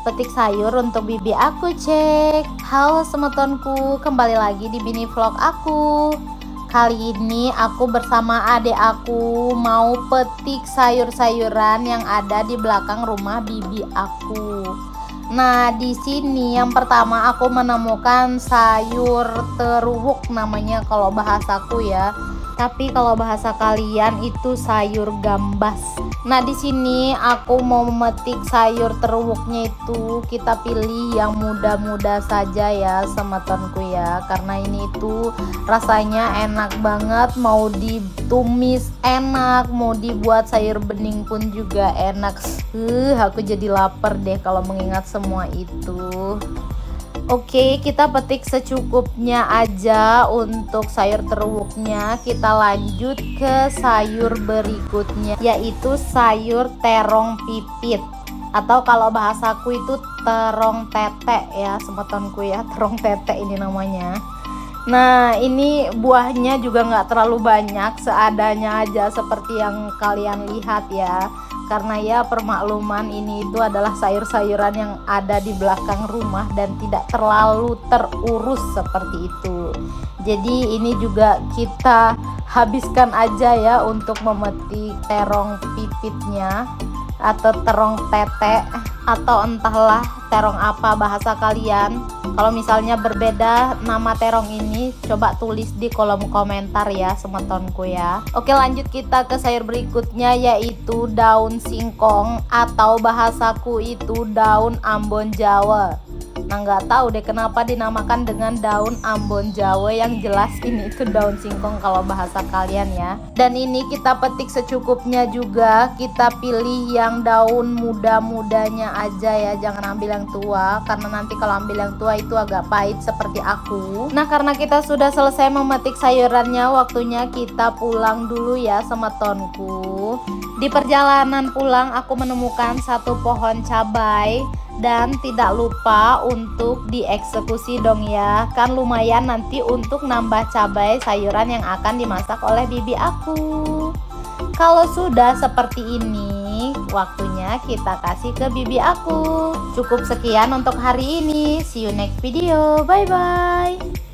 petik sayur untuk bibi aku cek. Halo semetonku, kembali lagi di mini vlog aku. Kali ini aku bersama adik aku mau petik sayur-sayuran yang ada di belakang rumah bibi aku. Nah, di sini yang pertama aku menemukan sayur terwuk namanya kalau bahasaku ya. Tapi kalau bahasa kalian itu sayur gambas. Nah, di sini aku mau memetik sayur terwuknya itu kita pilih yang muda-muda saja ya semetonku ya. Karena ini itu rasanya enak banget, mau ditumis enak, mau dibuat sayur bening pun juga enak. Aku jadi lapar deh kalau mengingat semua itu. Oke, kita petik secukupnya aja untuk sayur terwuknya. Kita lanjut ke sayur berikutnya, yaitu sayur terong pipit, atau kalau bahasaku itu terong tete ya semetonku ya, terong tete ini namanya. Nah, ini buahnya juga nggak terlalu banyak, seadanya aja seperti yang kalian lihat ya. Karena ya permakluman ini itu adalah sayur-sayuran yang ada di belakang rumah dan tidak terlalu terurus seperti itu. Jadi ini juga kita habiskan aja ya untuk memetik terong pipitnya atau terong tete, atau entahlah terong apa bahasa kalian. Kalau misalnya berbeda nama terong ini, coba tulis di kolom komentar ya semetonku ya. Oke, lanjut kita ke sayur berikutnya, yaitu daun singkong atau bahasaku itu daun Ambon Jawa. Nah, nggak tahu deh kenapa dinamakan dengan daun Ambon Jawa, yang jelas ini itu daun singkong kalau bahasa kalian ya. Dan ini kita petik secukupnya juga, kita pilih yang daun muda-mudanya aja ya, jangan ambil yang tua, karena nanti kalau ambil yang tua itu agak pahit seperti aku. Nah, karena kita sudah selesai memetik sayurannya, waktunya kita pulang dulu ya semetonku. Di perjalanan pulang aku menemukan satu pohon cabai, dan tidak lupa untuk dieksekusi dong ya, kan lumayan nanti untuk nambah cabai sayuran yang akan dimasak oleh bibi aku. Kalau sudah seperti ini, waktunya kita kasih ke bibi aku. Cukup sekian untuk hari ini, see you next video, bye bye.